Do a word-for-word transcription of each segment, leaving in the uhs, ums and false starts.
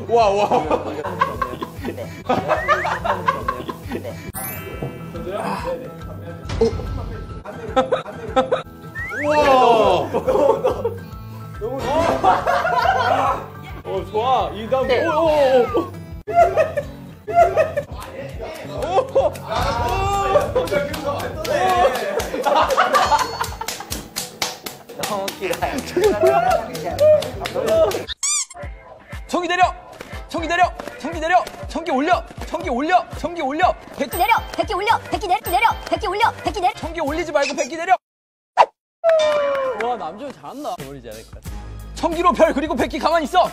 와, 와. 우와. 너무 좋아. 어, 좋아. 이 다음. 오, 오, 오. 너무 길어요. 청기 내려! 청기 내려! 청기 내려! 청기 올려! 청기 올려! 청기 올려! 백기 내려! 백기 올려! 백기 내려! 내려! 백기 올려! 백기 내려! 청기 올리지 말고 백기 내려! 와, 남준이 잘한다. 버리지 않을 것 같아. 청기로 별 그리고 백기 가만히 있어!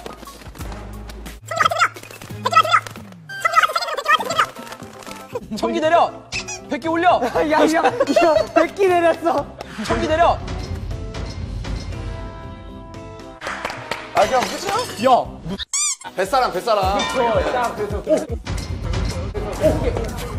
청기 내려! 백기 올려! 야, 야, 야, 백기 내렸어. 청기 내려! 아, 그냥 끝이야? 야! 뱃사람, 뱃사람. 그쵸, 딱 그래서. 오! 오케이.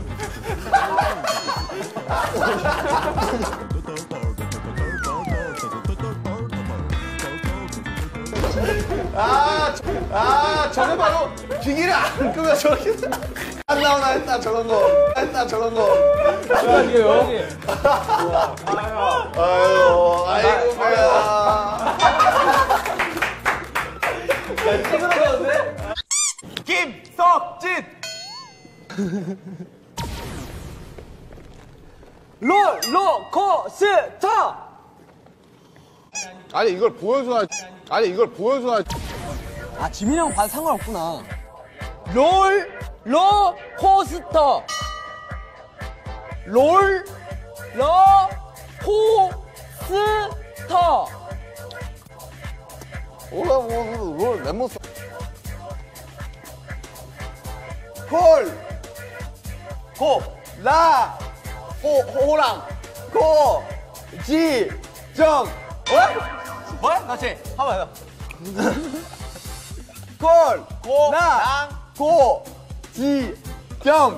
아, 저, 아, 저게 바로 기기를 안 끄면 저렇게 안 나오나 했다, 저런 거. 했다, 저런 거. 여기, 여기. 아유, 아이고, 배야. 찌그러졌는데? 김석진! 롤러코스터! 아니, 이걸 보여주나. 아니, 이걸 보여주나. 아, 지민이 형 봐도 상관없구나. 롤러코스터! 롤러코스터! 뭐라, 뭐, 롤, 멤버 써. 콜! 호! 라! 호, 호랑! 코! 지! 정! 뭐야? 다시 한번 해요. 콜! 고! 랑! 고! 지! 정!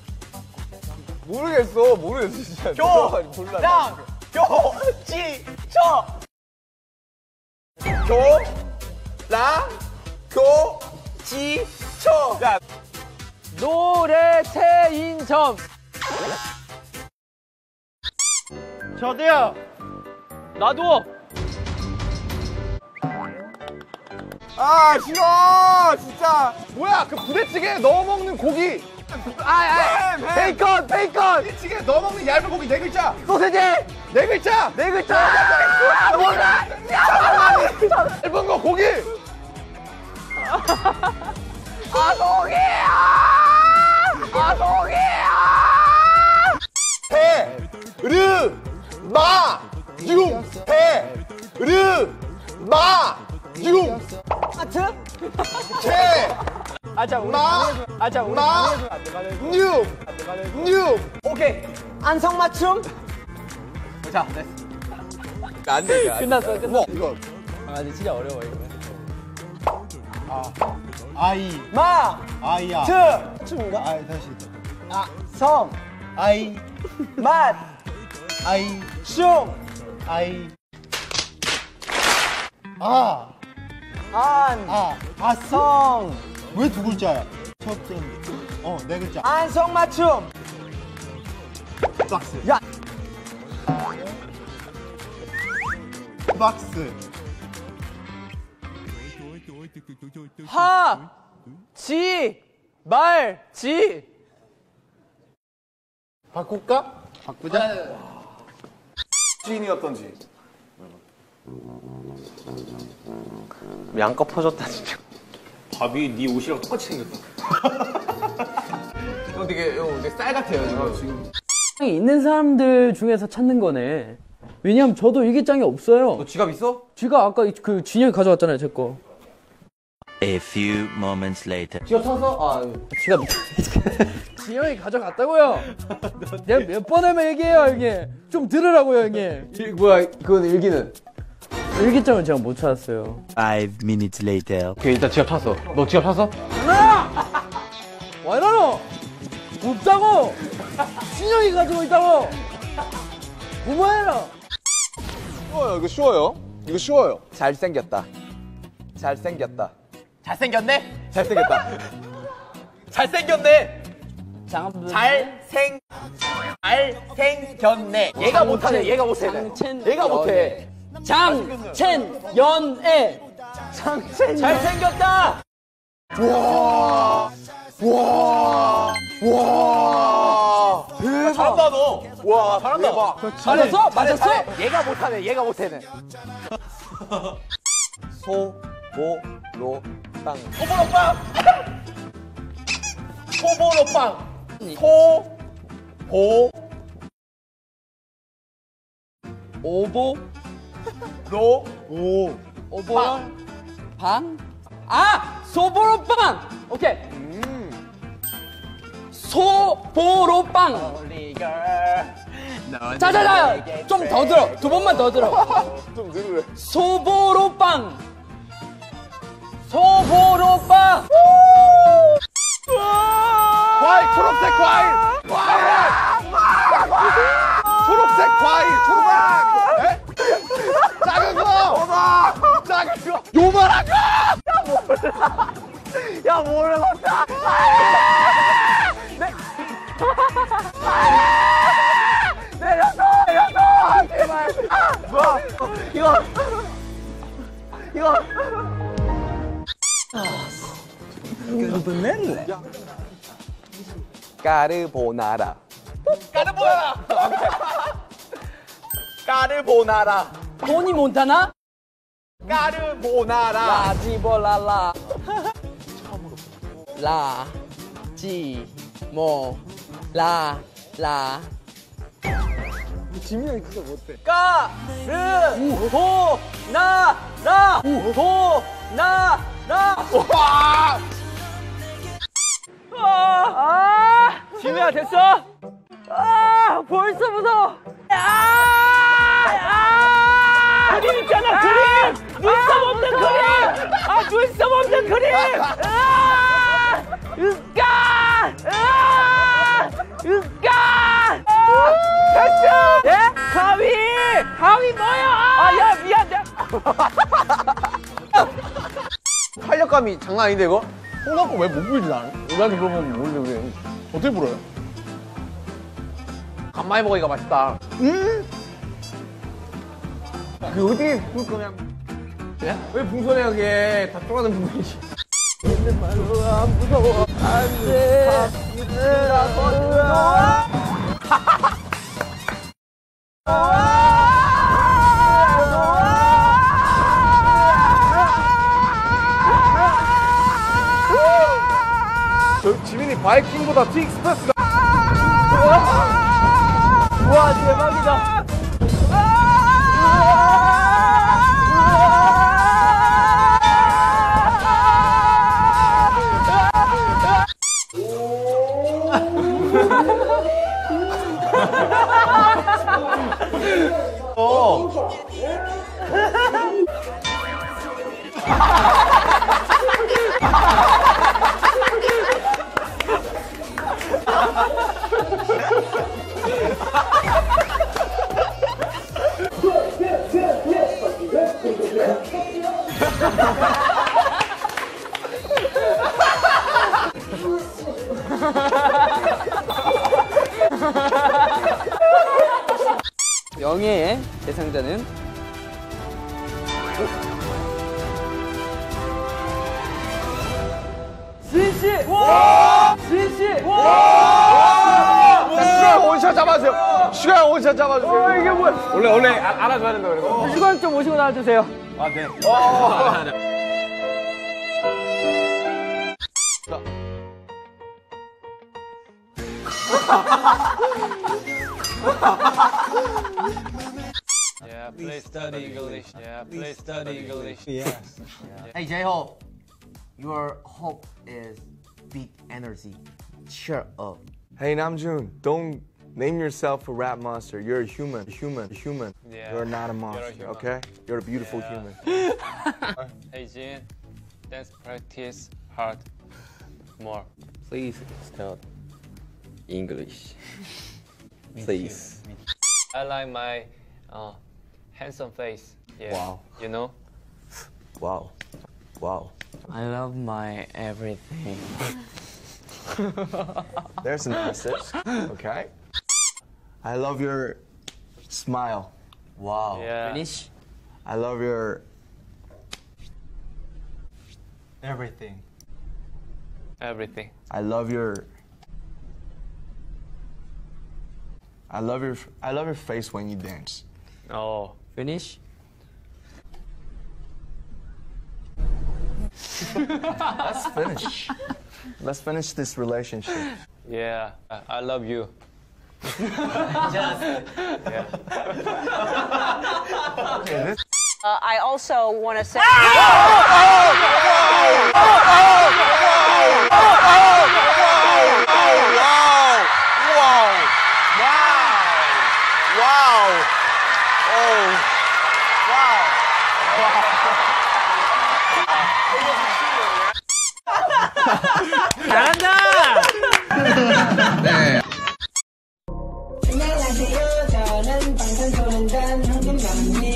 모르겠어, 모르겠어, 진짜. 교! 몰라. 랑! 교! 지! 저! 교! 랑! 교! 지! 초! 야, 노래 체인점! 저도요! 나도! 아, 싫어! 진짜! 뭐야, 그 부대찌개에 넣어 먹는 고기! 아, 아, 베이컨! 베이컨! 부대찌개에 넣어 먹는 얇은 고기 네 글자! 소세지! 네 글자! 네 글자! 아, 몰라! 얇은 거 고기! 아, 고기야! 아, 고기야! 배! 르! 마! 융! 배! 르! 마! 융! 하트? 채! 아, 자, 우리 마! 아, 자, 우리 마! 뉴! 뉴! 오케이. 안성맞춤? 자, 됐어. 안 돼, 이거. 끝났어, 끝났어. 이거. 아, 근데 진짜 어려워, 이거. 아이 마! 아이야 트! 춤인가? 아이 다시 아, 성! 아이 맛! 아이 슝! 아이 아 안! 아, 아, 성! 왜 두 글자야? 첫 점, 어, 네 글자. 안성맞춤! 박스. 야! 박스. 하! 지! 말! 지! 바꿀까? 바꾸자. 지인이었던지. 양껏 퍼졌다, 진짜. 밥이 네 옷이랑 똑같이 생겼다. 형 되게, 형 되게 쌀 같아요, 지금. 지금. 있는 사람들 중에서 찾는 거네. 왜냐면 저도 일기장이 없어요. 너 지갑 있어? 쥐가 아까 그 진영이 가져왔잖아요, 제 거. A few moments later. 지갑 찾았어? 아, 지갑 진영이 가져갔다고요. 내가 몇 번 하면 얘기해요, 형님. 좀 들으라고요, 형님. 일, 뭐야, 그건 일기는? 일기장은 제가 못 찾았어요. Five minutes later. 오케이, 일단 지갑 찾았어. 너 지갑 찾았어? 와 이러노? 없다고! 진영이 가지고 있다고! 뭐해라? 쉬워요, 이거 쉬워요. 이거 쉬워요. 잘생겼다. 잘생겼다. 잘생겼네? 잘생겼다. 잘생겼네. 장 잘생 잘생겼네. 얘가 못하네. 얘가 못해. 장첸 얘가 못해. 장첸 연애 장첸 잘생겼다. 와. 와. 와. 대박. 잘한다 너. 와, 잘한다. 대박. 맞았어? 맞았어? 얘가 못하네. 얘가 못해네. 소보로빵. 소보로빵. 소보로빵. 소보 오보 로 오. 오보랑 방? 아! 소보로빵! 오케이. 소보로빵. 자자자! 좀 더 들어. 두 번만 더 들어. 좀 느려. 소보로빵. 소보로빵. 과일, 초록색 과일. 과일. 초록색 과일, 초록. 에? 작은 거. 작은 거. 요만한 거. 야 몰라. 야 몰라. 내려줘, 내려줘. 제발. 뭐? 이거. 이거. 까르보나라. 까르보나라. 까르보나라. 토니 몬타나? 까르보나라. 라지볼랄라. 라, 지, 모, 라, 라. 까르 보 나 라 보 나 라. 와. 아, 지우야 됐어? 아, 벌써 무서워. 아, 아, 그림 있잖아, 그림. 눈썹 없는 그림. 아, 눈썹 없는 그림. 아, 으까, 아, 으까. 됐어. 예? 가위, 가위 뭐야? 아, 야 미안. 활력감이 장난 아닌데 이거? 홍삼고 왜 못 불지 나는? 우리한테 물어보면 모르는데 왜? 어떻게 불어요? 간만에 먹으니까 맛있다. 음? 그 어디 불 거냐? 예? 왜 붕손해 그게? 다 쪼가는 부분이지. 근데 말로 안 무서워. 안 돼. 얘들아, 무서워. 저 지민이 바이킹보다 티익스프레스가. 와, 대박이다. 명예의 대상자는 진씨! 진씨! 슈가 원샷 잡아주세요. 슈가 원샷 잡아주세요. 어, 이게 뭐야? 원래 원래 아, 알아줘야 된다 그래서. 이건 좀 모시고 나와주세요. 아 네. Yeah, please study English. Yeah, please study English. Hey J-Hope, your hope is big energy. Cheer up. Hey Namjoon, don't name yourself a rap monster. You're a human, human, human. Yeah, You're not a monster, human. okay? You're a beautiful Yeah. human. Hey Jin, dance practice hard more. Please study English. Please. I like my uh, handsome face. Yeah. Wow. You know? Wow. Wow. I love my everything. There's an answer. Okay. I love your smile. Wow. Yeah. Finish. I love your Everything. Everything. I love your I love your I love your face when you dance. Oh. Finish. Let's finish. Let's finish this relationship. Yeah. I I love you. Uh, I also want to say. 안녕하세요. 저는 방탄소년단 황금맘입니다.